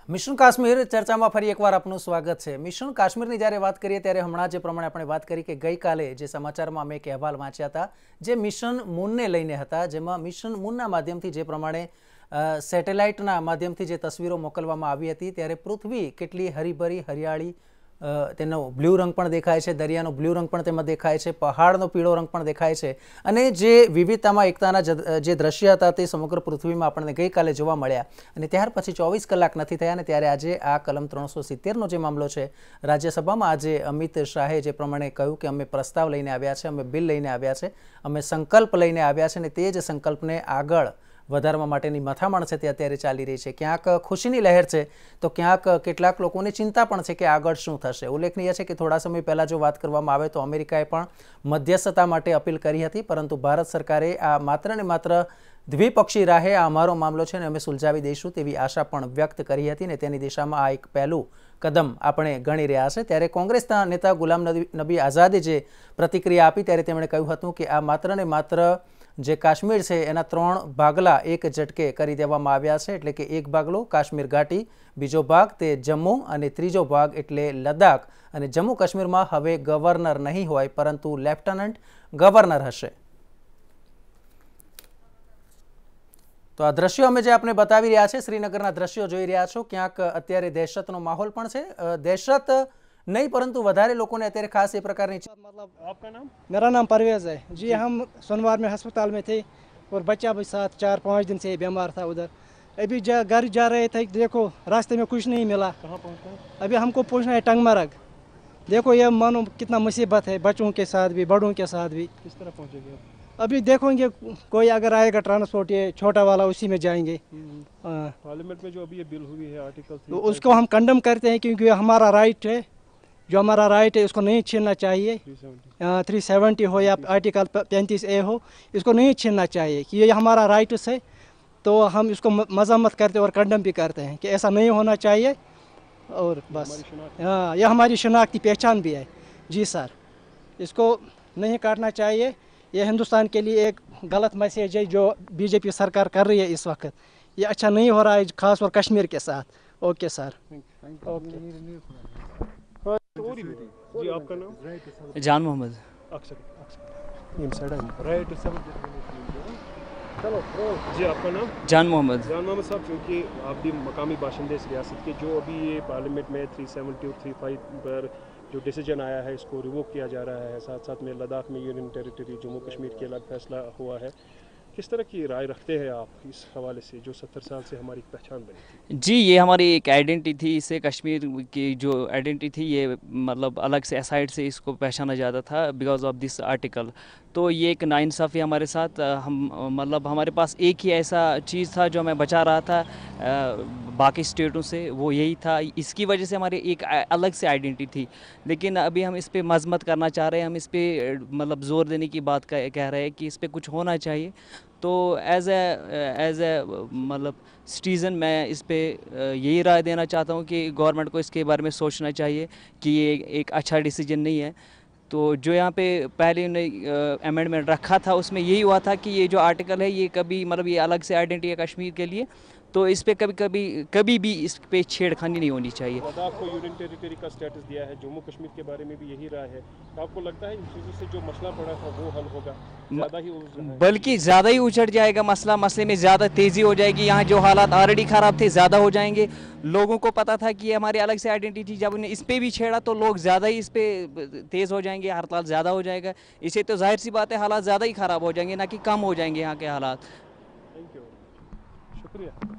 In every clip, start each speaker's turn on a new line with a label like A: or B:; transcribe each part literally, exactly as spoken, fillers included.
A: Mission Kashmir ચર્ચામાં ફરી એકવાર આપનું સ્વાગત છે। મિશન કાશ્મીરની જ્યારે વાત કરીએ ત્યારે હમણાં જે પ્રમાણે આપણે વાત કરી કે ગઈકાલે જે સમાચારમાં અમે એક અહેવાલ વાંચ્યા હતા જે મિશન મૂનને લઈને હતા, જેમાં મિશન મૂનના માધ્યમથી જે પ્રમાણે સેટેલાઇટના માધ્યમથી જે તસવીરો મોકલવામાં આવી હતી ત્યારે પૃથ્વી કેટલી હરીભરી હરિયાળી તેનો બ્લુ રંગ પણ દેખાય છે, દરિયાનો બ્લુ રંગ પણ તેમાં દેખાય છે, પહાડનો પીળો રંગ પણ દેખાય છે અને જે વિવિધતામાં એકતાના જે દ્રશ્ય હતા તે સમગ્ર પૃથ્વીમાં આપણને ગઈકાલે જોવા મળ્યા। અને ત્યાર પછી ચોવીસ કલાક નથી થયા અને ત્યારે આજે આ કલમ ત્રણસો સિત્તેરનો જે મામલો છે રાજ્યસભામાં આજે અમિત શાહે જે પ્રમાણે કહ્યું કે અમે પ્રસ્તાવ લઈને આવ્યા છે, અમે બિલ લઈને આવ્યા છે, અમે સંકલ્પ લઈને આવ્યા છે અને તે જ સંકલ્પને આગળ વધારવા માટેની મથામણ છે તે અત્યારે ચાલી રહી છે। ક્યાંક ખુશીની લહેર છે તો ક્યાંક કેટલાક લોકોને ચિંતા પણ છે કે આગળ શું થશે। ઉલ્લેખનીય છે કે થોડા સમય પહેલાં જો વાત કરવામાં આવે તો અમેરિકાએ પણ મધ્યસ્થતા માટે અપીલ કરી હતી, પરંતુ ભારત સરકારે આ માત્ર ને માત્ર દ્વિપક્ષી રાહે આ અમારો મામલો છે ને અમે સુલઝાવી દઈશું તેવી આશા પણ વ્યક્ત કરી હતી ને તેની દિશામાં આ એક પહેલું કદમ આપણે ગણી રહ્યા છે। ત્યારે કોંગ્રેસના નેતા ગુલામ નબી આઝાદે જે પ્રતિક્રિયા આપી ત્યારે તેમણે કહ્યું હતું કે આ માત્ર ને માત્ર જે કાશ્મીર છે એના ત્રણ ભાગલા એક ઝટકે કરી દેવામાં આવ્યા છે, એટલે કે એક ભાગલો કાશ્મીર ઘાટી, બીજો ભાગ તે જમ્મુ અને ત્રીજો ભાગ એટલે લદ્દાખ। અને જમ્મુ કાશ્મીરમાં હવે ગવર્નર નહીં હોય પરંતુ લેફ્ટનન્ટ ગવર્નર હશે। તો આ દ્રશ્યો અમે જે આપને બતાવી રહ્યા છે શ્રીનગરના દ્રશ્યો જોઈ રહ્યા છો, ક્યાંક અત્યારે દહેશતનો માહોલ પણ છે। દહેશત नहीं परंतु વધારે લોકોને અત્યારે ખાસ એ પ્રકારની
B: मतलब आपका नाम? मेरा नाम परवेज है जी। हम सोनवार में अस्पताल में थे और बच्चा भी साथ चार पाँच दिन से बीमार था उधर। अभी जा, घर जा रहे थे, देखो रास्ते में कुछ नहीं मिला। कहाँ पहुँचे? अभी हमको पहुँचना है टंगमरग। देखो ये मानो कितना मुसीबत है, बच्चों के साथ भी बड़ों के साथ भी। किस तरह पहुँचेंगे? अभी देखोगे कोई अगर आएगा ट्रांसपोर्ट ये छोटा वाला उसी में जाएंगे। पार्लियामेंट में जो अभी ये बिल हुई है आर्टिकल तो उसको हम कंडम करते हैं क्योंकि हमारा राइट है, जो हमारा राइट है उसको नहीं छीनना चाहिए। थ्री सेवेंटी हो या आर्टिकल पैंतीस ए हो, इसको नहीं छीनना चाहिए कि ये हमारा राइट है। तो हम इसको मजम्मत करते हैं और कंडम भी करते हैं कि ऐसा नहीं होना चाहिए। और बस हाँ, यह हमारी शनाख्ती पहचान भी है जी सर। इसको नहीं काटना चाहिए। ये हिंदुस्तान के लिए एक गलत मैसेज है जो बीजेपी सरकार कर रही है इस वक्त। ये अच्छा नहीं हो रहा है, खास और कश्मीर के साथ। Okay sir, okay. जी आपका नाम?
C: जान मोहम्मद।
B: चलो जी आपका नाम?
C: जान मोहम्मद।
D: जान मोहम्मद साहब, क्योंकि आप भी मकामी बाशिंदे इस रियासत के, जो अभी ये पार्लियामेंट में थ्री सेवेंटी और थ्री फाइव पर जो डिसीजन आया है इसको रिवोक किया जा रहा है, साथ साथ में लद्दाख में यूनियन टेरिटरी जम्मू कश्मीर के अलग फैसला हुआ है, किस तरह की राय रखते हैं आप इस हवाले से जो सत्तर साल से हमारी पहचान बनी थी?
C: जी ये हमारी एक आइडेंटिटी थी, इससे कश्मीर की जो आइडेंटिटी थी ये मतलब अलग से साइड से इसको पहचाना जाता था बिकॉज ऑफ दिस आर्टिकल। तो ये एक नाइंसाफ़ी हमारे साथ, हम मतलब हमारे पास एक ही ऐसा चीज़ था जो हमें बचा रहा था बाकी स्टेटों से, वो यही था। इसकी वजह से हमारी एक अलग से आइडेंटिटी थी, लेकिन अभी हम इस पर मजम्मत करना चाह रहे हैं, हम इस पर मतलब ज़ोर देने की बात कह रहे हैं कि इस पर कुछ होना चाहिए। तो एज ए एज ए मतलब सिटीज़न मैं इस पे यही राय देना चाहता हूँ कि गवर्नमेंट को इसके बारे में सोचना चाहिए कि ये एक अच्छा डिसीजन नहीं है। तो जो यहाँ पे पहले ने अमेंडमेंट रखा था उसमें यही हुआ था कि ये जो आर्टिकल है ये कभी मतलब ये अलग से आइडेंटिटी है कश्मीर के लिए, तो इस पे कभी कभी कभी भी इस पे छेड़खानी नहीं होनी चाहिए।
D: लद्दाख को यूनियन टेरिटरी का स्टेटस दिया है, जम्मू कश्मीर के बारे में भी यही राय है। तो आपको लगता है इन चीज़ों से जो मसला पड़ा था वो हल होगा? ज़्यादा ही
C: बल्कि ज़्यादा ही उछड़ जाएगा मसला, मसले में ज़्यादा तेज़ी हो जाएगी। यहाँ जो हालात ऑलरेडी ख़राब थे ज़्यादा हो जाएंगे। लोगों को पता था कि ये हमारी अलग से आइडेंटिटी, जब उन्हें इस पर भी छेड़ा तो लोग ज़्यादा ही इस पर तेज़ हो जाएंगे, हड़ताल ज़्यादा हो जाएगा। इसे तो जाहिर सी बात है हालात ज़्यादा ही ख़राब हो जाएंगे, ना कि कम हो जाएंगे यहाँ के हालात।
D: थैंक यू, शुक्रिया।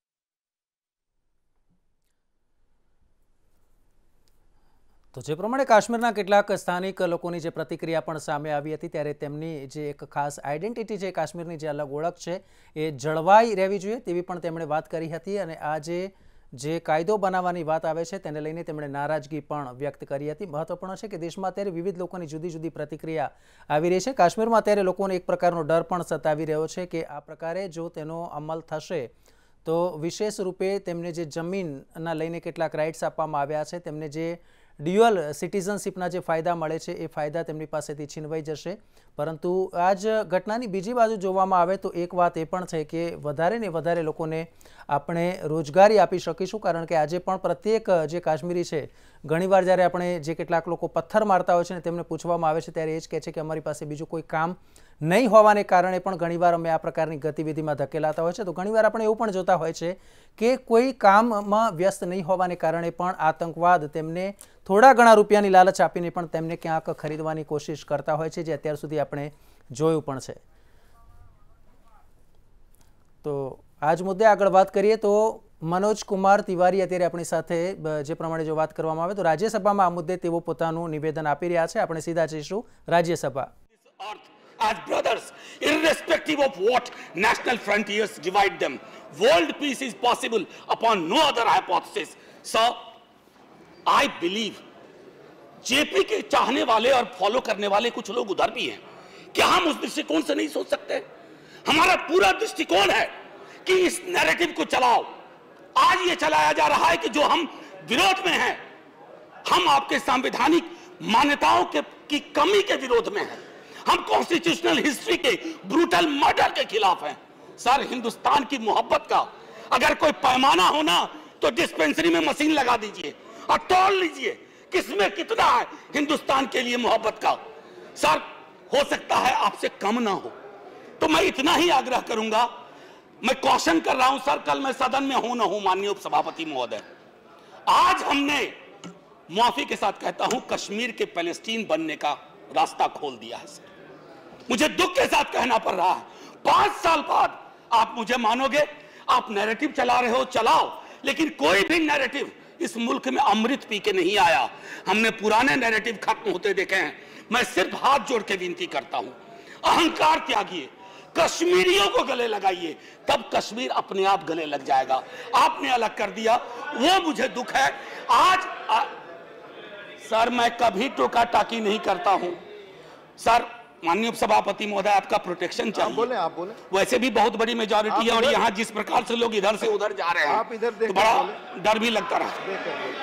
A: તો જે પ્રમાણે કાશ્મીરના કેટલાક સ્થાનિક લોકોની જે પ્રતિક્રિયા પણ સામે આવી હતી ત્યારે તેમની જે એક ખાસ આઈડેન્ટિટી છે, કાશ્મીરની જે અલગ ઓળખ છે એ જળવાઈ રહેવી જોઈએ તેવી પણ તેમણે વાત કરી હતી। અને આ જે જે કાયદો બનાવવાની વાત આવે છે તેને લઈને તેમણે નારાજગી પણ વ્યક્ત કરી હતી। મહત્વપૂર્ણ છે કે દેશમાં અત્યારે વિવિધ લોકોની જુદી જુદી પ્રતિક્રિયા આવી રહી છે। કાશ્મીરમાં અત્યારે લોકોને એક પ્રકારનો ડર પણ સતાવી રહ્યો છે કે આ પ્રકારે જો તેનો અમલ થશે તો વિશેષ રૂપે તેમને જે જમીનના લઈને કેટલાક રાઇટ્સ આપવામાં આવ્યા છે, તેમને જે ડ્યુઅલ સિટીઝનશીપના જે ફાયદા મળે છે એ ફાયદા તેમની પાસેથી છીનવાઈ જશે. પરંતુ આ જ ઘટનાની બીજી બાજુ જોવામાં આવે તો એક વાત એ પણ છે કે વધારે ને વધારે લોકોને આપણે રોજગારી આપી શકીશું, કારણ કે આજે પણ પ્રત્યેક જે કાશ્મીરી છે ઘણીવાર જ્યારે આપણે જે કેટલાક લોકો પથ્થર મારતા હોય છે ને તેમને પૂછવામાં આવે છે ત્યારે એ જ કહે છે કે અમારી પાસે બીજું કોઈ કામ નહીં હોવાને કારણે પણ ઘણીવાર અમે આ પ્રકારની ગતિવિધિમાં ધકેલાતા હોય છે. તો ઘણીવાર આપણે એવું પણ જોતા હોય છે કે કોઈ કામમાં વ્યસ્ત નહીં હોવાને કારણે પણ આતંકવાદ તેમને થોડા ઘણા રૂપિયાની લાલચ આપીને પણ તેમને ક્યાંક ખરીદવાની કોશિશ કરતા હોય છે, જે અત્યાર સુધી આપણે જોયું પણ છે. તો આ જ મુદ્દે આગળ વાત કરીએ તો મનોજ કુમાર તિવારી અત્યારે આપણી સાથે જે પ્રમાણે જો વાત કરવામાં આવે તો રાજ્યસભામાં આ મુદ્દે તેઓ પોતાનું નિવેદન આપી રહ્યા છે. આપણે સીધા જઈશું Rajya Sabha.
E: As brothers, irrespective of what national frontiers divide them, world peace is possible upon no other hypothesis. Sir, I believe JP के चाहने वाले और फॉलो करने वाले कुछ लोग उधर भी हैं. क्या हम उस दृष्टिकोण से नहीं सोच सकते? हमारा पूरा दृष्टिकोण है कि इस नैरेटिव को चलाओ. आज ये चलाया जा रहा है कि जो हम विरोध में हैं, हम आपके संवैधानिक मान्यताओं के की कमी के विरोध में हैं. हम कॉन्स्टिट्यूशनल हिस्ट्री के ब्रूटल मर्डर के खिलाफ हैं. सर, हिंदुस्तान की मोहब्बत का अगर कोई पैमाना हो ना तो डिस्पेंसरी में मशीन लगा दीजिए और तोल लीजिए किसमें कितना है हिंदुस्तान के लिए मोहब्बत का. सर, हो सकता है आपसे कम ना हो, तो मैं इतना ही आग्रह करूंगा. मैं कॉशन कर रहा हूं सर, कल मैं सदन में हूं ना हूं माननीय उपसभापति महोदय, आज हमने मुआफी के साथ कहता हूं कश्मीर के पैलेस्टीन बनने का रास्ता खोल दिया है. सर, मुझे दुख के साथ कहना पड़ रहा है, पांच साल बाद आप मुझे मानोगे, आप नैरेटिव चला रहे हो, चलाओ, लेकिन कोई भी नैरेटिव इस मुल्क में अमृत पी के नहीं आया. हमने पुराने नैरेटिव खत्म होते देखे हैं. मैं सिर्फ हाथ जोड़ के विनती करता हूं, अहंकार त्यागिए, कश्मीरियों को गले लगाइए, तब कश्मीर अपने आप गले लग जाएगा. आपने अलग कर दिया, वो मुझे दुख है. आज आ, सर, मैं कभी टोका टाकी नहीं करता हूं. सर, माननीय उपसभापति महोदय, आपका प्रोटेक्शन चाहिए. आप बोले, आप बोले. वैसे भी बहुत बड़ी मेजॉरिटी है और यहाँ जिस प्रकार से लोग इधर से उधर जा रहे हैं, आप इधर तो बड़ा डर भी लगता रहा.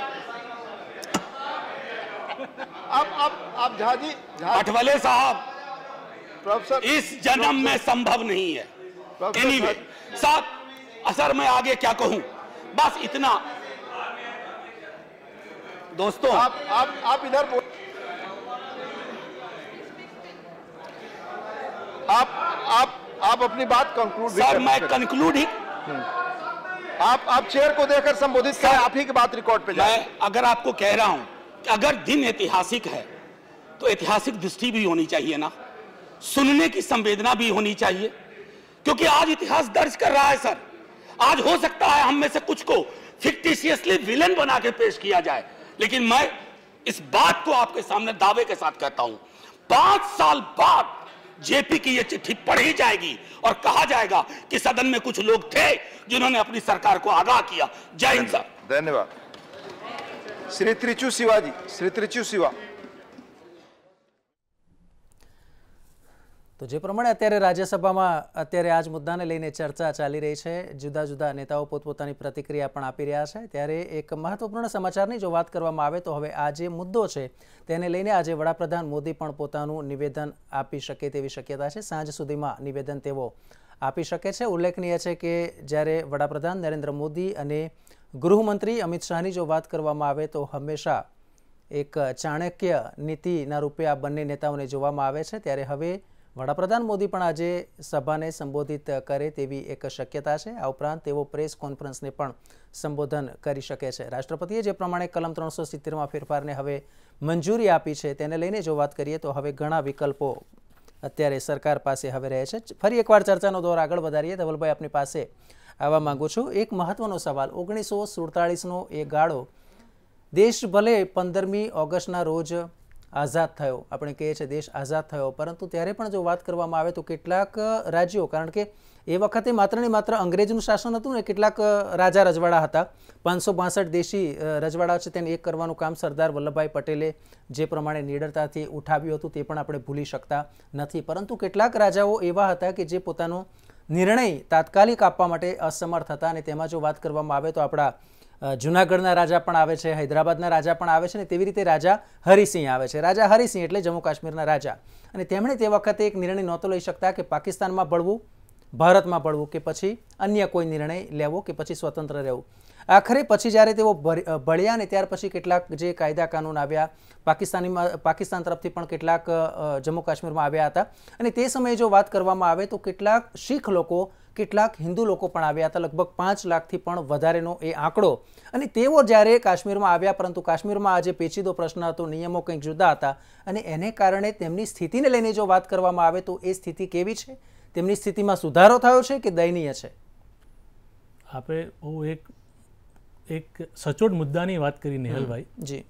F: आप आप आप झाजी
E: अठवले साहब,
F: प्रोफेसर,
E: इस जन्म में संभव नहीं है. एनीवे साहब, असर मैं आगे क्या कहूं, बस इतना. दोस्तों,
F: आप आप आप इधर बोल, आप आप आप अपनी बात कंक्लूड.
E: सर, मैं कंक्लूड ही,
F: आप आप चेयर को देकर संबोधित करें. आप ही की बात रिकॉर्ड पे जाए.
E: मैं अगर आपको कह रहा हूं कि अगर दिन ऐतिहासिक है तो ऐतिहासिक दृष्टि भी होनी चाहिए ना, सुनने की संवेदना भी होनी चाहिए, क्योंकि आज इतिहास दर्ज कर रहा है. सर, आज हो सकता है हम में से कुछ को फिक्टिशियसली विलन बना के पेश किया जाए, लेकिन मैं इस बात को आपके सामने दावे के साथ कहता हूं, पांच साल बाद जेपी की यह चिट्ठी पढ़ी जाएगी और कहा जाएगा कि सदन में कुछ लोग थे जिन्होंने अपनी सरकार को आगाह किया. जय हिंद सर.
F: धन्यवाद. श्री त्रिचू शिवाजी, श्री त्रिचू शिवा.
A: તો જે પ્રમાણે અત્યારે રાજ્યસભામાં અત્યારે આ જ મુદ્દાને લઈને ચર્ચા ચાલી રહી છે, જુદા જુદા નેતાઓ પોતપોતાની પ્રતિક્રિયા પણ આપી રહ્યા છે, ત્યારે એક મહત્વપૂર્ણ સમાચારની જો વાત કરવામાં આવે તો હવે આ જે મુદ્દો છે તેને લઈને આજે વડાપ્રધાન મોદી પણ પોતાનું નિવેદન આપી શકે તેવી શક્યતા છે. સાંજ સુધીમાં નિવેદન તેઓ આપી શકે છે. ઉલ્લેખનીય છે કે જ્યારે વડાપ્રધાન નરેન્દ્ર મોદી અને ગૃહમંત્રી અમિત શાહની જો વાત કરવામાં આવે તો હંમેશા એક ચાણક્ય નીતિના રૂપે આ બંને નેતાઓને જોવામાં આવે છે, ત્યારે હવે વડાપ્રધાન મોદી પણ આજે સભાને સંબોધિત કરે તેવી એક શક્યતા છે. આ ઉપરાંત તેઓ પ્રેસ કોન્ફરન્સને પણ સંબોધન કરી શકે છે. રાષ્ટ્રપતિએ જે પ્રમાણે કલમ ત્રણસો સિત્તેરમાં ફેરફારને હવે મંજૂરી આપી છે તેને લઈને જો વાત કરીએ તો હવે ઘણા વિકલ્પો અત્યારે સરકાર પાસે હવે રહે છે. ફરી એકવાર ચર્ચાનો દોર આગળ વધારીએ. ધવલભાઈ, આપની પાસે આવવા માંગુ છું. એક મહત્વનો સવાલ, ઓગણીસો સુડતાળીસનો એ ગાળો, દેશ ભલે પંદરમી ઓગસ્ટના રોજ આઝાદ થયો, આપણે કહીએ છીએ દેશ આઝાદ થયો, પરંતુ ત્યારે પણ જો વાત કરવામાં આવે તો કેટલાક રાજ્યો, કારણ કે એ વખતે માત્ર ને માત્ર અંગ્રેજનું શાસન હતું ને, કેટલાક રાજા રજવાડા હતા, પાંચસો બાસઠ દેશી રજવાડા છે, તેને એક કરવાનું કામ સરદાર વલ્લભભાઈ પટેલે જે પ્રમાણે નિડરતાથી ઉઠાવ્યું હતું તે પણ આપણે ભૂલી શકતા નથી. પરંતુ કેટલાક રાજાઓ એવા હતા કે જે પોતાનો નિર્ણય તાત્કાલિક આપવા માટે અસમર્થ હતા, અને તેમાં જો વાત કરવામાં આવે તો આપણા જૂનાગઢના રાજા પણ આવે છે, હૈદરાબાદના રાજા પણ આવે છે ને તેવી રીતે રાજા હરિસિંહ આવે છે. રાજા હરિસિંહ એટલે જમ્મુ કાશ્મીરના રાજા, અને તેમણે તે વખતે એક નિર્ણય નહોતો લઈ શકતા કે પાકિસ્તાનમાં ભળવું, ભારતમાં ભળવું કે પછી અન્ય કોઈ નિર્ણય લેવો કે પછી સ્વતંત્ર રહેવું. આખરે પછી જ્યારે તેઓ ભળ્યા ને ત્યાર પછી કેટલાક જે કાયદા કાનૂન આવ્યા, પાકિસ્તાનીમાં પાકિસ્તાન તરફથી પણ કેટલાક જમ્મુ કાશ્મીરમાં આવ્યા હતા, અને તે સમયે જો વાત કરવામાં આવે તો કેટલાક શીખ લોકો, કેટલાક હિન્દુ લોકો પણ આવ્યા હતા, લગભગ પાંચ લાખથી પણ વધારેનો એ આંકડો. અને તેઓ જ્યારે કાશ્મીરમાં આવ્યા, પરંતુ કાશ્મીરમાં આજે પેચીદો પ્રશ્ન હતો, નિયમો કંઈક જુદા હતા, અને એને કારણે તેમની સ્થિતિને લઈને જો વાત કરવામાં આવે તો એ સ્થિતિ કેવી છે, તેમની સ્થિતિમાં સુધારો થયો છે કે દયનીય છે?
G: આપણે બહુ એક એક સચોટ મુદ્દાની વાત કરી નિહલભાઈ.
A: જી,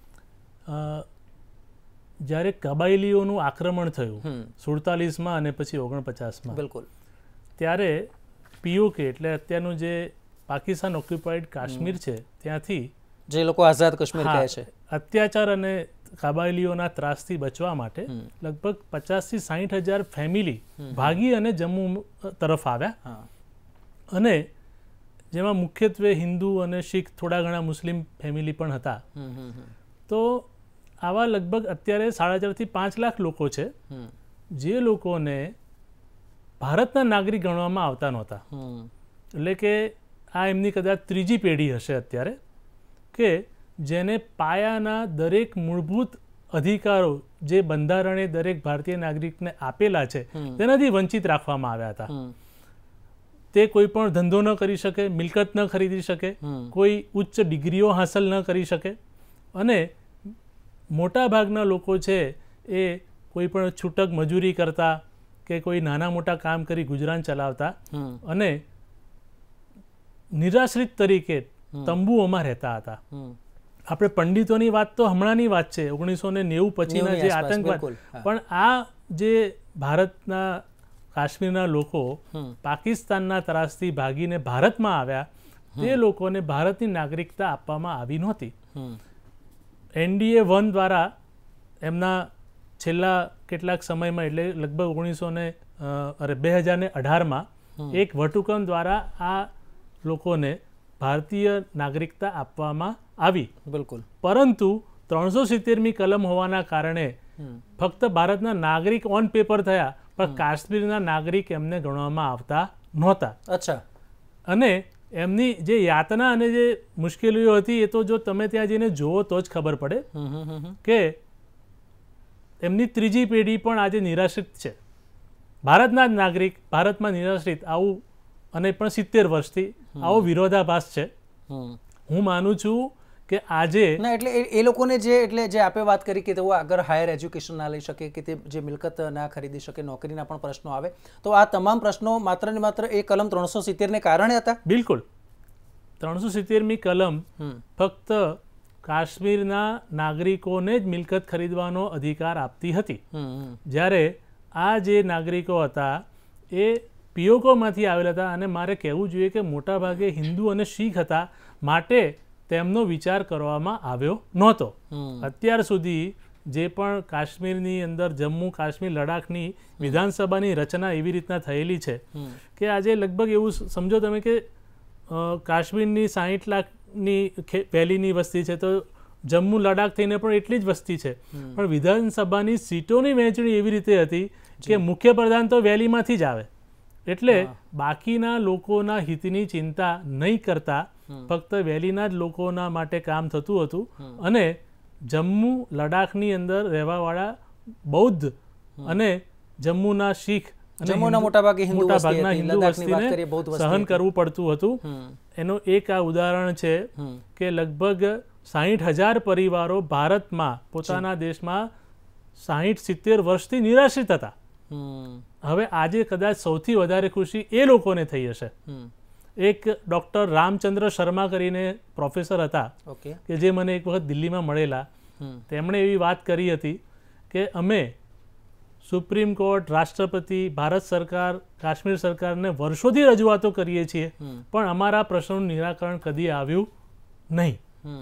G: જ્યારે કબાયલીઓનું આક્રમણ થયું સુડતાલીસમાં અને પછી ઓગણપચાસમાં,
A: બિલકુલ,
G: ત્યારે પીઓકે એટલે અત્યારનું જે પાકિસ્તાન ઓક્યુપાઈડ કાશ્મીર છે ત્યાંથી
A: જે લોકો આઝાદ કાશ્મીર કહે છે,
G: અત્યાચાર અને કબાયલીઓના ત્રાસથી બચવા માટે લગભગ પચાસથી સાહીઠ હજાર ફેમિલી ભાગી અને જમ્મુ તરફ આવ્યા, અને જેમાં મુખ્યત્વે હિન્દુ અને શીખ, થોડા ઘણા મુસ્લિમ ફેમિલી પણ હતા. તો આવા લગભગ અત્યારે સાડા ચારથી પાંચ લાખ લોકો છે જે લોકોને ભારતના નાગરિક ગણવામાં આવતા નહોતા. એટલે કે આ એમની કદાચ ત્રીજી પેઢી હશે અત્યારે કે જેને પાયાના દરેક મૂળભૂત અધિકારો જે બંધારણે દરેક ભારતીય નાગરિકને આપેલા છે તેનાથી વંચિત રાખવામાં આવ્યા હતા. તે કોઈ પણ ધંધો ન કરી શકે, મિલકત ન ખરીદી શકે, કોઈ ઉચ્ચ ડિગ્રીઓ હાંસલ ન કરી શકે, અને મોટા ભાગના લોકો છે એ કોઈ પણ છૂટક મજૂરી કરતા કે કોઈ નાના મોટા કામ કરી ગુજરાન ચલાવતા અને નિરાશ્રિત તરીકે તંબુઓમાં રહેતા હતા. આપણે પંડિતોની વાત તો હમણાંની વાત છે, ઓગણીસો ને નેવું પછીના જે આતંકવાદ, પણ આ જે ભારતના કાશ્મીરના લોકો પાકિસ્તાનના ત્રાસથી ભાગીને ભારતમાં આવ્યા, તે લોકોને ભારતની નાગરિકતા આપવામાં આવી નહોતી. એનડીએ વન દ્વારા એમના છેલ્લા કેટલાક સમયમાં, એટલે લગભગ ઓગણીસો ને અરે બે હજાર ને અઢારમાં એક વટહુકમ દ્વારા આ લોકોને ભારતીય નાગરિકતા આપવામાં આવી.
A: બિલકુલ,
G: પરંતુ ત્રણસો સિત્તેરમી કલમ હોવાના કારણે ફક્ત ભારતના નાગરિક ઓન પેપર થયા, પણ કાશ્મીરના નાગરિક એમને ગણવામાં આવતા નહોતા.
A: અચ્છા.
G: અને એમની જે યાતના અને જે મુશ્કેલીઓ હતી એ તો જો તમે ત્યાં જઈને જુઓ તો જ ખબર પડે કે એમની ત્રીજી પેઢી પણ આજે નિરાશ્રિત છે. ભારતના જ નાગરિક ભારતમાં નિરાશ્રિત, આવું, અને પણ સિત્તેર વર્ષથી આવો વિરોધાભાસ છે. હું માનું છું કે આજે
A: ના, એટલે એ લોકોને જે એટલે જે આપે વાત કરી કે તેઓ આગળ હાયર એજ્યુકેશન ના લઈ શકે, કે તે જે મિલકત ના ખરીદી શકે, નોકરીના પણ પ્રશ્નો આવે, તો આ તમામ પ્રશ્નો માત્ર ને માત્ર એ કલમ ત્રણસો સિત્તેર ને કારણે હતા.
G: બિલકુલ, ત્રણસો સિત્તેરમી કલમ ફક્ત કાશ્મીરના નાગરિકોને જ મિલકત ખરીદવાનો અધિકાર આપતી હતી. જ્યારે આ જે નાગરિકો હતા એ પીઓકોમાંથી આવેલા હતા, અને મારે કહેવું જોઈએ કે મોટાભાગે હિન્દુ અને શીખ હતા, માટે તેમનો વિચાર કરવામાં આવ્યો નહોતો. અત્યાર સુધી જે પણ કાશ્મીરની અંદર જમ્મુ કાશ્મીર લડાખની વિધાનસભાની રચના એવી રીતના થયેલી છે કે આજે લગભગ એવું સમજો તમે કે કાશ્મીરની સાહીઠ લાખની વેલીની વસ્તી છે, તો જમ્મુ લડાખ થઈને પણ એટલી જ વસ્તી છે, પણ વિધાનસભાની સીટોની વહેંચણી એવી રીતે હતી કે મુખ્ય પ્રધાન તો વેલીમાંથી જ આવે, એટલે બાકીના લોકોના હિતની ચિંતા નહીં કરતા ફક્ત વેલીના જ લોકોના માટે કામ થતું હતું. અને જમ્મુ લડાખની અંદર રહેવાવાળા બૌદ્ધ અને જમ્મુના શીખ
A: જમ્મુના મોટાભાગે હિન્દુ
G: મોટાભાગના હિન્દુ વસ્તીને સહન કરવું પડતું હતું. એનું એક આ ઉદાહરણ છે કે લગભગ સાહીઠ હજાર પરિવારો ભારતમાં પોતાના દેશમાં સાહીઠ સિત્તેર વર્ષથી નિરાશ્રિત હતા. હવે આજે કદાચ સૌથી વધારે ખુશી એ લોકોને થઈ હશે. એક ડૉક્ટર રામચંદ્ર શર્મા કરીને પ્રોફેસર હતા કે જે મને એક વખત દિલ્હીમાં મળેલા. તેમણે એવી વાત કરી હતી કે અમે સુપ્રીમ કોર્ટ, રાષ્ટ્રપતિ, ભારત સરકાર, કાશ્મીર સરકારને વર્ષોથી રજૂઆતો કરીએ છીએ, પણ અમારા પ્રશ્નોનું નિરાકરણ કદી આવ્યું નહીં.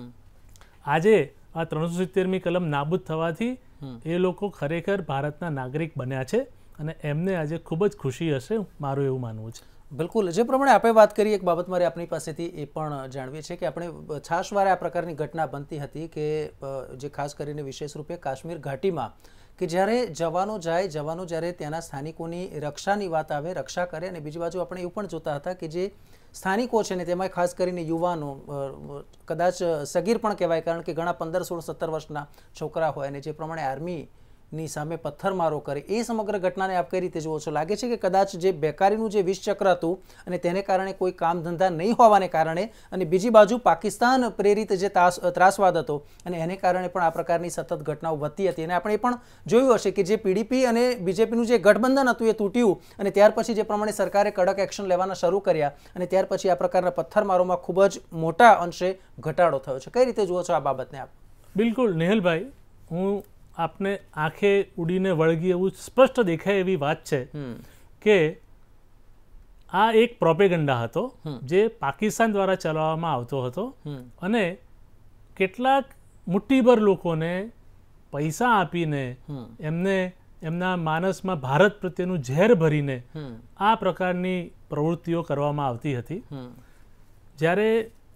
G: આજે આ ત્રણસો સિત્તેરમી કલમ નાબૂદ થવાથી એ લોકો ખરેખર ભારતના નાગરિક બન્યા છે, અને એમને આજે ખૂબ જ ખુશી હશે, મારું એવું માનવું છે.
A: બિલકુલ, જે પ્રમાણે આપણે વાત કરી એક બાબત મારે આપણી પાસેથી એ પણ જાણવી છે કે આપણે છાશવારે આ પ્રકારની ઘટના બનતી હતી કે જે ખાસ કરીને વિશેષ રૂપે કાશ્મીર ઘાટીમાં કે જ્યારે જવાનો જાય જવાનો જ્યારે ત્યાંના સ્થાનિકોની રક્ષાની વાત આવે રક્ષા કરે, અને બીજી બાજુ આપણે એવું પણ જોતા હતા કે જે સ્થાનિકો છે ને તેમાં ખાસ કરીને યુવાનો, કદાચ સગીર પણ કહેવાય કારણ કે ઘણા પંદર સોળ સત્તર વર્ષના છોકરા હોય અને જે પ્રમાણે આર્મી ની સામે પથ્થરમારો કરે, એ સમગ્ર ઘટનાને આપ કઈ રીતે જુઓ છો? લાગે છે કે કદાચ જે બેકારીનું જે વિષચક્ર હતું અને તેને કારણે કોઈ કામ ધંધા નહીં હોવાને કારણે, અને બીજી બાજુ પાકિસ્તાન પ્રેરિત જે ત્રાસવાદ હતો અને એને કારણે પણ આ પ્રકારની સતત ઘટનાઓ વધતી હતી, અને આપણે પણ જોયું હશે કે જે પીડીપી અને બીજેપીનું જે ગઠબંધન હતું એ તૂટ્યું અને ત્યાર પછી જે પ્રમાણે સરકારે કડક એક્શન લેવાના શરૂ કર્યા અને ત્યાર પછી આ પ્રકારના પથ્થરમારોમાં ખૂબ જ મોટા અંશે ઘટાડો થયો છે. કઈ રીતે જુઓ છો આ બાબતને આપ?
G: બિલકુલ નેહલભાઈ, હું આપને આંખે ઉડીને વળગી એવું સ્પષ્ટ દેખાય એવી વાત છે કે આ એક પ્રોપેગન્ડા હતો જે પાકિસ્તાન દ્વારા ચલાવવામાં આવતો હતો અને કેટલાક મુઠ્ઠીભર લોકોને પૈસા આપીને એમને એમના માનસમાં ભારત પ્રત્યેનું ઝેર ભરીને આ પ્રકારની પ્રવૃત્તિઓ કરવામાં આવતી હતી. જ્યારે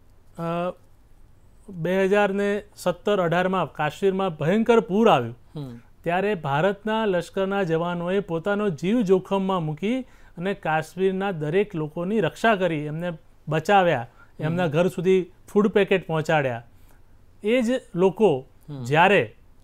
G: બે હજાર ને સત્તર અઢારમાં કાશ્મીરમાં ભયંકર પૂર આવ્યું ત્યારે ભારતના લશ્કરના જવાનોએ પોતાનો જીવ જોખમમાં મૂકી અને કાશ્મીરના દરેક લોકોની રક્ષા કરી, એમને બચાવ્યા, એમના ઘર સુધી ફૂડ પેકેટ પહોંચાડ્યા. એ જ લોકો જ્યારે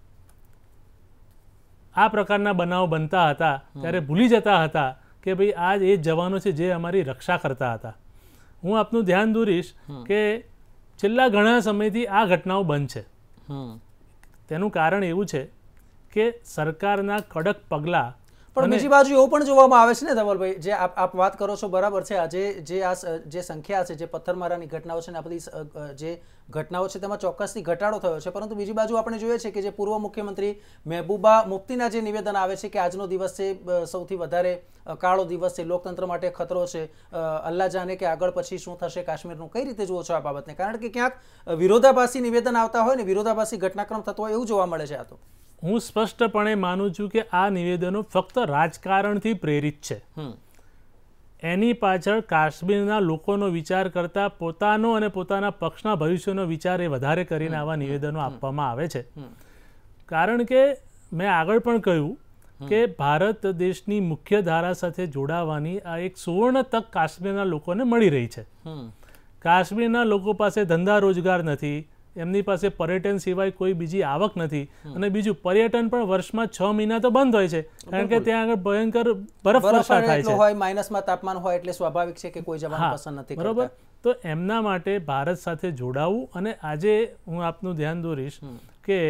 G: આ પ્રકારના બનાવ બનતા હતા ત્યારે ભૂલી જતા હતા કે ભાઈ આ એ જવાનો છે જે અમારી રક્ષા કરતા હતા. હું આપનું ધ્યાન દોરીશ કે છેલ્લા ઘણા સમયથી આ ઘટનાઓ બંધ છે. તેનું કારણ એવું છે કે સરકારના કડક પગલાં,
A: પણ બીજી બાજુ એવું પણ જોવામાં આવે છે ને ધવલભાઈ, જે આપ આપ વાત કરો છો બરાબર છે, આજે જે આ જે સંખ્યા છે જે પથ્થરમારાની ઘટનાઓ છે ને આ બધી જે ઘટનાઓ છે તેમાં ચોક્કસથી ઘટાડો થયો છે, પરંતુ બીજી બાજુ આપણે જોઈએ છે કે જે પૂર્વ મુખ્યમંત્રી મહેબૂબા મુફ્તીના જે નિવેદન આવે છે કે આજનો દિવસ છે સૌથી વધારે કાળો દિવસ છે, લોકતંત્ર માટે ખતરો છે, અલ્લાહ જાણે કે આગળ પછી શું થશે કાશ્મીરનું. કઈ રીતે જુઓ છો આ બાબતને? કારણ કે ક્યાંક વિરોધાભાસી નિવેદન આવતા હોય ને વિરોધાભાસી ઘટનાક્રમ થતો હોય એવું જોવા મળે છે. આ તો
G: હું સ્પષ્ટપણે માનું છું કે આ નિવેદનો ફક્ત રાજકારણથી પ્રેરિત છે. એની પાછળ કાશ્મીરના લોકોનો વિચાર કરતા પોતાનો અને પોતાના પક્ષના ભવિષ્યનો વિચાર એ વધારે કરીને આવા નિવેદનો આપવામાં આવે છે. કારણ કે મેં આગળ પણ કહ્યું કે ભારત દેશની મુખ્ય ધારા સાથે જોડાવાની આ એક સુવર્ણ તક કાશ્મીરના લોકોને મળી રહી છે. કાશ્મીરના લોકો પાસે ધંધા રોજગાર નથી, એમની પાસે પર્યટન સિવાય કોઈ બીજી આવક નથી, અને બીજું પર્યટન પણ વર્ષમાં છ મહિના તો બંધ હોય છે કારણ કે ત્યાં આગળ ભયંકર બરફવર્ષા થાય છે,
A: હોય માઇનસમાં તાપમાન હોય, એટલે સ્વાભાવિક છે કે કોઈ જવાનું પસંદ નથી.
G: બરોબર. તો એમના માટે ભારત સાથે જોડાવું, અને આજે હું આપનું ધ્યાન દોરીશ કે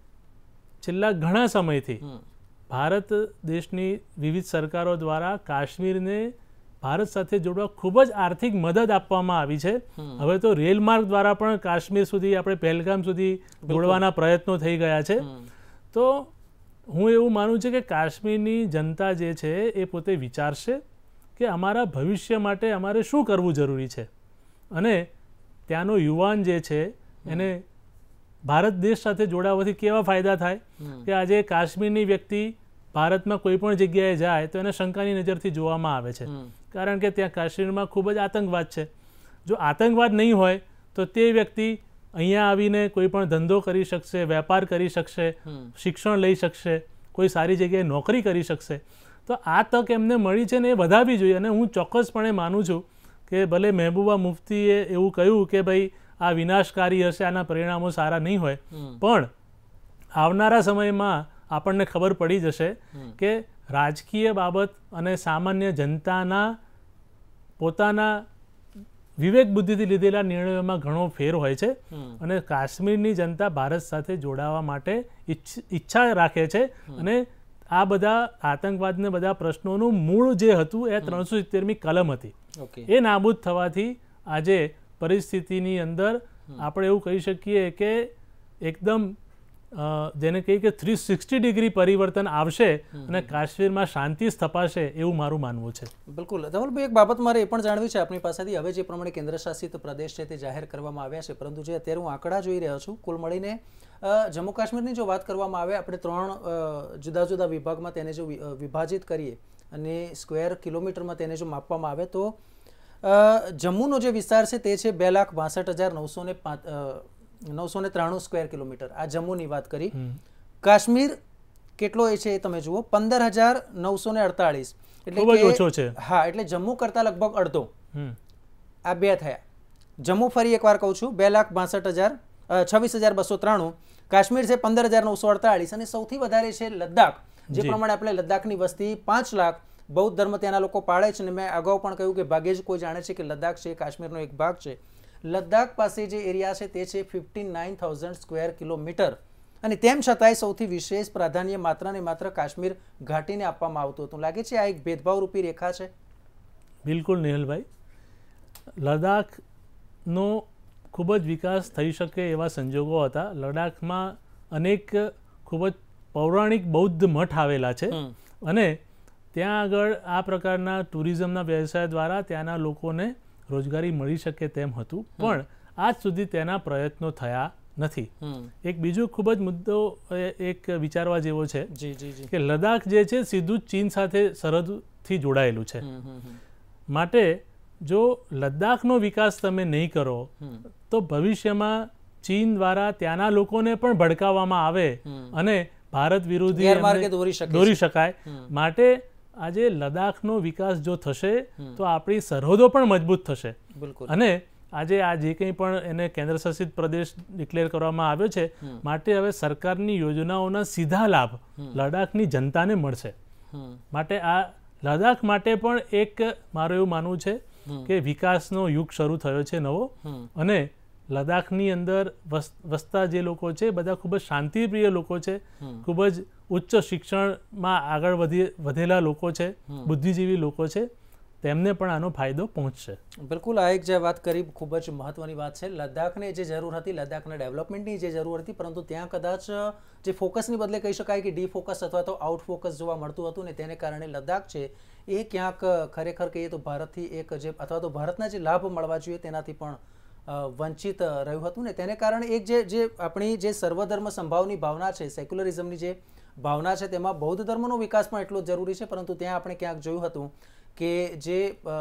G: છેલ્લા ઘણા સમયથી ભારત દેશની વિવિધ સરકારો દ્વારા કાશ્મીરને ભારત સાથે જોડવા ખૂબ જ આર્થિક મદદ આપવામાં આવી છે. હવે તો રેલ માર્ગ દ્વારા પણ કાશ્મીર સુધી, આપણે પહેલગામ સુધી જોડવાના પ્રયત્નો થઈ ગયા છે. તો હું એવું માનું છું કે કાશ્મીરની જનતા જે છે એ પોતે વિચારશે કે અમારા ભવિષ્ય માટે અમારે શું કરવું જરૂરી છે, અને ત્યાંનો યુવાન જે છે એને ભારત દેશ સાથે જોડાવાથી કેવા ફાયદા થાય કે આજે કાશ્મીરની વ્યક્તિ ભારતમાં કોઈ પણ જગ્યાએ જાય તો એને શંકાની નજરથી જોવામાં આવે છે, કારણ કે ત્યાં કાશ્મીરમાં ખૂબ જ આતંકવાદ છે. જો આતંકવાદ નહીં હોય તો તે વ્યક્તિ અહીંયા આવીને કોઈ પણ ધંધો કરી શકશે, વેપાર કરી શકશે, શિક્ષણ લઈ શકશે, કોઈ સારી જગ્યાએ નોકરી કરી શકશે. તો આ તક એમને મળી છે ને એ વધારવી જોઈએ. અને હું ચોક્કસપણે માનું છું કે ભલે મહેબૂબા મુફ્તીએ એવું કહ્યું કે ભાઈ આ વિનાશકારી હશે, આના પરિણામો સારા નહીં હોય, પણ આવનારા સમયમાં આપણને ખબર પડી જશે કે રાજકીય બાબત અને સામાન્ય જનતાના પોતાના વિવેક બુદ્ધિથી લીધેલા નિર્ણયોમાં ઘણો ફેર હોય છે, અને કાશ્મીરની જનતા ભારત સાથે જોડાવા માટે ઈચ્છા રાખે છે. અને આ બધા આતંકવાદને બધા પ્રશ્નોનું મૂળ જે હતું એ ત્રણસો સિત્તેરમી કલમ હતી, એ નાબૂદ થવાથી આજે પરિસ્થિતિની અંદર આપણે એવું કહી શકીએ કે એકદમ જેને કહીએ કે થ્રી સિક્સટી ડિગ્રી પરિવર્તન આવશે અને કાશ્મીરમાં શાંતિ સ્થપાશે એવું મારું માનવું છે.
A: બિલકુલ. ધવલભાઈ, એક બાબત મારે એ પણ જાણવી છે આપણી પાસેથી. હવે જે પ્રમાણે કેન્દ્ર શાસિત પ્રદેશ છે તે જાહેર કરવામાં આવ્યા છે, પરંતુ જે અત્યારે હું આંકડા જોઈ રહ્યો છું, કુલ મળીને જમ્મુ કાશ્મીરની જો વાત કરવામાં આવે, આપણે ત્રણ જુદા જુદા વિભાગમાં તેને જો વિભાજિત કરીએ અને સ્ક્વેર કિલોમીટરમાં તેને જો માપવામાં આવે તો જમ્મુનો જે વિસ્તાર છે તે છે બે લાખ બાસઠ હજાર નવસો ને નવસો ને ત્રાણું સ્ક્વેર કિલોમીટર. આ જમ્મુની વાત કરી. કાશ્મીર કેટલો એ છે એ તમે જુઓ, પંદર હજાર નવસો ને અડતાળીસ, એટલે હા, એટલે જમ્મુ કરતા લગભગ અડધો. આ બે થયા. જમ્મુ ફરી એકવાર કહું છું, બે લાખ બાસઠ હજાર છવ્વીસ હજાર બસો ત્રાણું. કાશ્મીર છે પંદર હજાર નવસો અડતાળીસ અને સૌથી વધારે છે લદ્દાખ. જે પ્રમાણે આપણે લદ્દાખની વસ્તી પાંચ લાખ, બૌદ્ધ ધર્મ ત્યાંના લોકો પાળે છે. અને મેં અગાઉ પણ કહ્યું કે ભાગ્યે જ કોઈ જાણે છે કે લદ્દાખ છે કાશ્મીરનો એક ભાગ છે. લદ્દાખ પાસે જે એરિયા છે તે છે fifty nine thousand square kilometre. અને તેમ છતાંય સૌથી વિશેષ પ્રાધાન્ય માત્ર ને માત્ર કાશ્મીર ઘાટીને આપવામાં આવતું હતું. લાગે છે આ એક ભેદભાવરૂપી રેખા છે.
G: બિલકુલ નિહલભાઈ, લદ્દાખનો ખૂબ જ વિકાસ થઈ શકે એવા સંજોગો હતા. લદ્દાખમાં અનેક ખૂબ જ પૌરાણિક બૌદ્ધ મઠ આવેલા છે અને ત્યાં આગળ આ પ્રકારના ટુરિઝમના વ્યવસાય દ્વારા ત્યાંના લોકોને રોજગારી મળી શકે તેમ હતું, પણ આજ સુધી તેના પ્રયત્નો થયા નથી. એક બીજો ખૂબ જ મુદ્દો એક વિચારવા જેવો છે કે લદ્દાખ જે છે સીધું ચીન સાથે સરહદથી જોડાયેલું છે. માટે જો લદ્દાખનો વિકાસ તમે નહીં કરો તો ભવિષ્યમાં ચીન દ્વારા ત્યાંના લોકોને પણ ભડકાવવામાં આવે અને ભારત વિરોધી દોરી શકાય. માટે આજે લદ્દાખનો વિકાસ જો થશે તો આપણી સરહદો પણ મજબૂત થશે. અને આજે આ જે કંઈ પણ એને કેન્દ્ર શાસિત પ્રદેશ ડિક્લેર કરવામાં આવ્યો છે, માટે હવે સરકારની યોજનાઓના સીધા લાભ લદ્દાખની જનતાને મળશે. માટે આ લદ્દાખ માટે પણ એક મારું એવું માનવું છે કે વિકાસનો યુગ શરૂ થયો છે નવો. અને લદ્દાખની અંદર વસતા જે લોકો છે બધા ખૂબ જ શાંતિપ્રિય લોકો છે, ખૂબ જ ઉચ્ચ શિક્ષણમાં આગળ વધી વધેલા લોકો છે, બુદ્ધિજીવી લોકો છે, તેમને પણ આનો ફાયદો પહોંચશે.
A: બિલકુલ, આ એક જે વાત કરી ખૂબ જ મહત્વની વાત છે. લદ્દાખને જે જરૂર હતી, લદ્દાખના ડેવલપમેન્ટની જે જરૂર હતી, પરંતુ ત્યાં કદાચ જે ફોકસની બદલે કહી શકાય કે ડીફોકસ અથવા તો આઉટ ફોકસ જોવા મળતું હતું ને તેને કારણે લદ્દાખ છે એ ક્યાંક ખરેખર કહીએ તો ભારતથી એક જે અથવા તો ભારતના જે લાભ મળવા જોઈએ તેનાથી પણ વંચિત રહ્યું હતું ને તેને કારણે એક જે જે આપણી જે સર્વધર્મ સંભાવની ભાવના છે, સેક્યુલરિઝમની જે ભાવના છે, તેમાં બૌદ્ધ ધર્મનો વિકાસ પણ એટલો જ જરૂરી છે. પરંતુ ત્યાં આપણે ક્યાંક જોયું હતું કે જે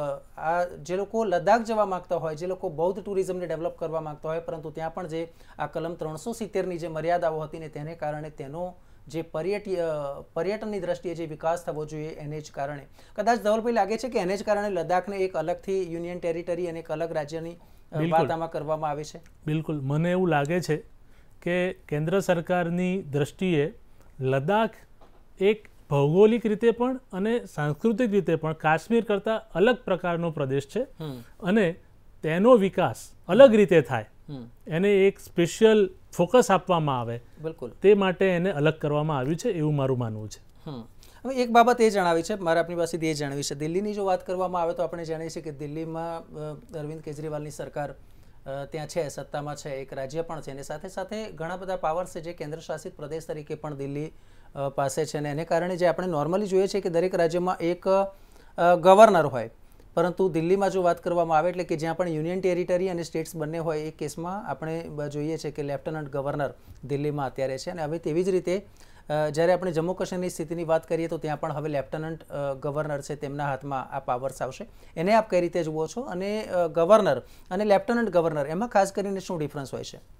A: આ જે લોકો લદ્દાખ જવા માગતા હોય, જે લોકો બૌદ્ધ ટુરિઝમને ડેવલપ કરવા માગતા હોય, પરંતુ ત્યાં પણ જે આ કલમ ત્રણસો સિત્તેરની જે મર્યાદાઓ હતી ને તેને કારણે તેનો જે પર્યટ પર્યટનની દ્રષ્ટિએ જે વિકાસ થવો જોઈએ એને જ કારણે કદાચ ધવલભાઈ લાગે છે કે એને જ કારણે લદ્દાખને એક અલગથી યુનિયન ટેરિટરી અને એક અલગ રાજ્યની વાત આમાં કરવામાં આવે છે.
G: બિલકુલ, મને એવું લાગે છે કે કેન્દ્ર સરકારની દ્રષ્ટિએ લદ્દાખ એક ભૌગોલિક રીતે પણ અને સાંસ્કૃતિક રીતે પણ કાશ્મીર કરતાં અલગ પ્રકારનો પ્રદેશ છે અને તેનો વિકાસ અલગ રીતે થાય, એને એક સ્પેશિયલ ફોકસ આપવામાં આવે, બિલકુલ તે માટે એને અલગ કરવામાં આવ્યું છે એવું મારું માનવું છે.
A: હવે એક બાબત એ જણાવી છે, મારે આપણી પાસેથી એ જાણવી છે, દિલ્હીની જો વાત કરવામાં આવે તો આપણે જાણીએ છીએ કે દિલ્હીમાં અરવિંદ કેજરીવાલની સરકાર ત્યાં છે, સત્તામાં છે, એક રાજ્ય પણ છે અને સાથે સાથે ઘણા બધા પાવર્સ છે જે કેન્દ્ર શાસિત પ્રદેશ તરીકે પણ દિલ્હી પાસે છે. અને એને કારણે જે આપણે નોર્મલી જોઈએ છે કે દરેક રાજ્યમાં એક ગવર્નર હોય, પરંતુ દિલ્હીમાં જો વાત કરવામાં આવે એટલે કે જ્યાં પણ યુનિયન ટેરિટરી અને સ્ટેટ્સ બંને હોય એ કેસમાં આપણે જોઈએ છે કે લેફ્ટનન્ટ ગવર્નર દિલ્હીમાં અત્યારે છે. અને હવે તેવી જ રીતે જ્યારે આપણે જમ્મુ કાશ્મીરની સ્થિતિની વાત કરીએ તો ત્યાં પણ હવે લેફ્ટનન્ટ ગવર્નર છે તેમના હાથમાં આ પાવર્સ આવશે. એને આપ કઈ રીતે જુઓ છો? અને ગવર્નર અને લેફ્ટનન્ટ ગવર્નર એમાં ખાસ કરીને શું ડિફરન્સ હોય છે?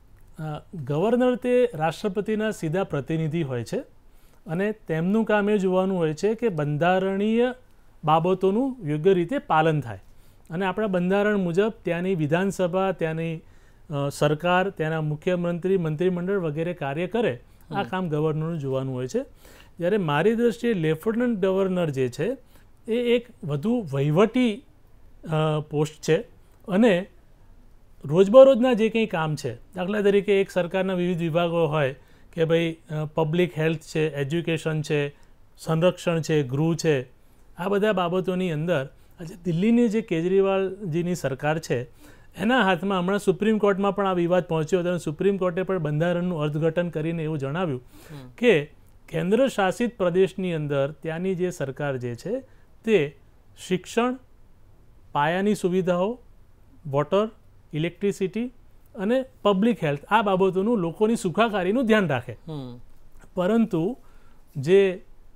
G: ગવર્નર તે રાષ્ટ્રપતિના સીધા પ્રતિનિધિ હોય છે અને તેમનું કામ એ જોવાનું હોય છે કે બંધારણીય બાબતોનું યોગ્ય રીતે પાલન થાય અને આપણા બંધારણ મુજબ ત્યાંની વિધાનસભા, ત્યાંની સરકાર, ત્યાંના મુખ્યમંત્રી, મંત્રીમંડળ વગેરે કાર્ય કરે, આ કામ ગવર્નરનું જોવાનું હોય છે. જ્યારે મારી દ્રષ્ટિએ લેફ્ટનન્ટ ગવર્નર જે છે એ એક વધુ વહીવટી પોસ્ટ છે અને રોજબરોજના જે કંઈ કામ છે, દાખલા તરીકે એક સરકારના વિવિધ વિભાગો હોય કે ભાઈ પબ્લિક હેલ્થ છે, એજ્યુકેશન છે, સંરક્ષણ છે, ગૃહ છે, આ બધા બાબતોની અંદર આજે દિલ્હીની જે કેજરીવાલજીની સરકાર છે એના હાથમાં હમણાં સુપ્રીમ કોર્ટમાં પણ આ વિવાદ પહોંચ્યો હતો અને સુપ્રીમ કોર્ટે પણ બંધારણનું અર્થઘટન કરીને એવું જણાવ્યું કે કેન્દ્ર શાસિત પ્રદેશની અંદર ત્યાંની જે સરકાર જે છે તે શિક્ષણ, પાયાની સુવિધાઓ, વોટર, ઇલેક્ટ્રિસિટી અને પબ્લિક હેલ્થ આ બાબતોનું લોકોની સુખાકારીનું ધ્યાન રાખે. પરંતુ જે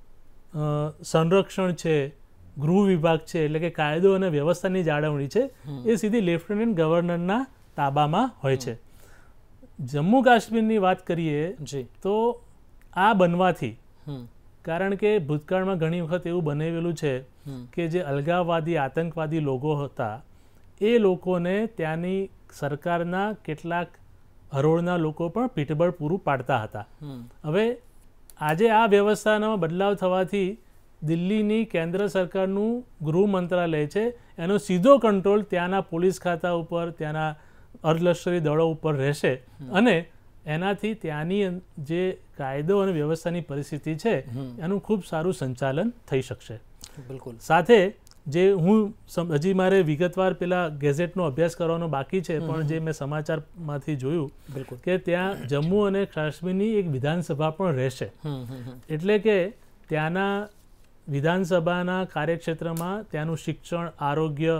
G: સંરક્ષણ છે, ગૃહ વિભાગ છે એટલે કે કાયદો અને વ્યવસ્થાની જાળવણી છે એ સીધી લેફ્ટનન્ટ ગવર્નરના તાબામાં હોય છે. જમ્મુ કાશ્મીરની વાત કરીએ તો આ બનવાથી, કારણ કે ભૂતકાળમાં ઘણી વખત એવું બનેલું છે કે જે અલગાવવાદી આતંકવાદી લોકો હતા એ લોકોને ત્યાંની સરકારના કેટલાક હરોળના લોકો પણ પીઠબળ પૂરું પાડતા હતા. હવે આજે આ વ્યવસ્થાનો બદલાવ થવાથી દિલ્હીની કેન્દ્ર સરકારનું ગૃહ મંત્રાલય છે એનો સીધો કંટ્રોલ ત્યાંના પોલીસ ખાતા ઉપર, ત્યાંના અર્ધલશ્કરી દળો ઉપર રહેશે અને એનાથી ત્યાંની જે કાયદો અને વ્યવસ્થાની પરિસ્થિતિ છે એનું ખૂબ સારું સંચાલન થઈ શકશે.
A: બિલકુલ.
G: સાથે જે હું હજી મારે વિગતવાર પેલા ગેઝેટનો અભ્યાસ કરવાનો બાકી છે, પણ જે મેં સમાચારમાંથી જોયું કે ત્યાં જમ્મુ અને કાશ્મીરની એક વિધાનસભા પણ રહેશે. એટલે કે ત્યાંના વિધાનસભાના કાર્યક્ષેત્રમાં ત્યાંનું શિક્ષણ, આરોગ્ય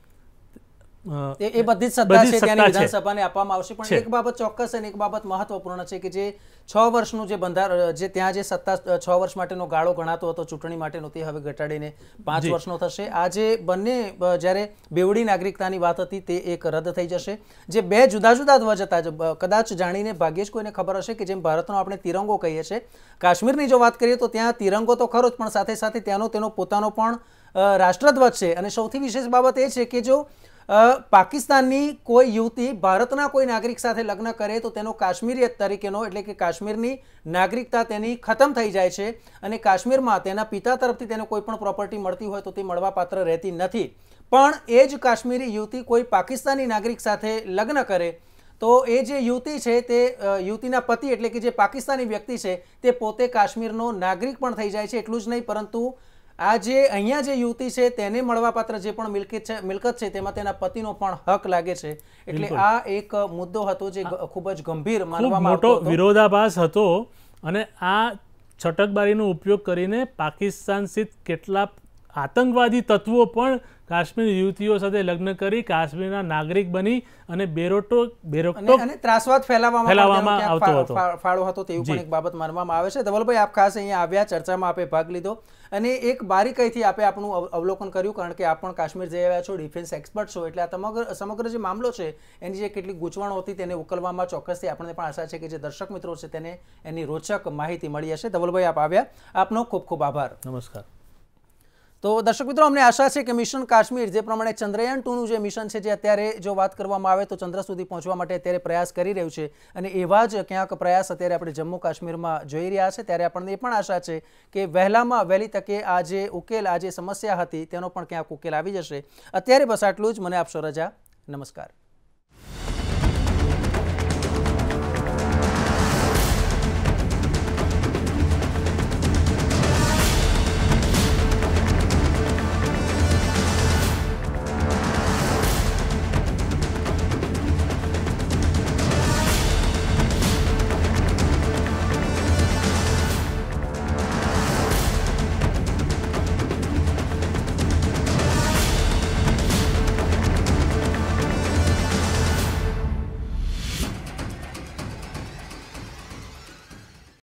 A: એ બધી જ સત્તા છે ત્યાંની વિધાનસભાને આપવામાં આવશે. પણ એક બાબત ચોક્કસ અને એક બાબત મહત્વપૂર્ણ છે કે જે છ વર્ષનું જે બંધારણ, જે ત્યાં જે સત્તા છ વર્ષ માટેનો ગાળો ગણાતો હતો ચૂંટણી માટેનો, તે હવે ઘટાડીને પાંચ વર્ષનો થશે. આ જે બંને જ્યારે બેવડી નાગરિકતાની વાત હતી તે એક રદ થઈ જશે. જે બે જુદા જુદા ધ્વજ હતા, કદાચ જાણીને ભાગ્યે જ કોઈને ખબર હશે કે જેમ ભારતનો આપણે તિરંગો કહીએ છીએ, કાશ્મીરની જો વાત કરીએ તો ત્યાં તિરંગો તો ખરો જ, પણ સાથે સાથે ત્યાંનો તેનો પોતાનો પણ રાષ્ટ્રધ્વજ છે. અને સૌથી વિશેષ બાબત એ છે કે જો પાકિસ્તાનની કોઈ યુવતી ભારતના કોઈ નાગરિક સાથે લગ્ન કરે તો તેનો કાશ્મીરીયત તરીકેનો, એટલે કે કાશ્મીરની નાગરિકતા તેની ખતમ થઈ જાય છે અને કાશ્મીરમાં તેના પિતા તરફથી તેને કોઈ પણ પ્રોપર્ટી મળતી હોય તો તે મળવાપાત્ર રહેતી નથી. પણ એ જ કાશ્મીરી યુવતી કોઈ પાકિસ્તાની નાગરિક સાથે લગ્ન કરે તો એ જે યુવતી છે તે યુવતીના પતિ એટલે કે જે પાકિસ્તાની વ્યક્તિ છે તે પોતે કાશ્મીરનો નાગરિક પણ થઈ જાય છે. એટલું જ નહીં, પરંતુ આ જે અહીંયા જે યુવતી છે તેને મળવાપાત્ર જે પણ મિલકત છે મિલકત છે તેમાં તેના પતિનો પણ હક લાગે છે. એટલે આ એક મુદ્દો હતો જે ખૂબ જ ગંભીર માનવામાં આવતો હતો,
G: મોટો વિરોધાભાસ હતો. અને આ છટકબારીનો ઉપયોગ કરીને પાકિસ્તાન સ્થિત કેટલાક આતંકવાદી તત્વો પણ કાશ્મીર યુવતીઓ સાથે લગ્ન કરી કાશ્મીરના નાગરિક બની અને બેરોટો બેરોટો
A: અને ત્રાસવાદ
G: ફેલાવવામાં આવતો હતો,
A: ફાળો હતો તેવું પણ એક બાબત માનવામાં આવે છે. ધવલભાઈ, આપ ખાસ અહીંયા આવ્યા, ચર્ચામાં આપે ભાગ લીધો અને એક બારીકાઈથી આપે આપણું અવલોકન કર્યું, કારણ કે આપ પણ કાશ્મીર જઈ આવ્યા છો, ડિફેન્સ એક્સપર્ટ છો, એટલે આ સમગ્ર સમગ્ર જે મામલો છે એની જે કેટલીક ગૂંચવણો હતી તેને ઉકેલવામાં ચોક્કસથી આપણને પણ આશા છે કે જે દર્શક મિત્રો છે તેને એની રોચક માહિતી મળી હશે. ધવલભાઈ, આપ આવ્યા, આપનો ખૂબ ખૂબ આભાર.
G: નમસ્કાર.
A: તો દર્શક મિત્રો, અમને આશા છે કે મિશન કાશ્મીર જે પ્રમાણે ચંદ્રયાન ટુ નું જે મિશન છે જે અત્યારે જો વાત કરવામાં આવે તો ચંદ્ર સુધી પહોંચવા માટે અત્યારે પ્રયાસ કરી રહ્યું છે અને એવા જ ક્યાંક પ્રયાસ અત્યારે આપણે જમ્મુ કાશ્મીરમાં જોઈ રહ્યા છે, ત્યારે આપણને એ પણ આશા છે કે વહેલામાં વહેલી તકે આ જે ઉકેલ, આ જે સમસ્યા હતી તેનો પણ ક્યાંક ઉકેલ આવી જશે. અત્યારે બસ આટલું જ. મને આપશો રજા. નમસ્કાર.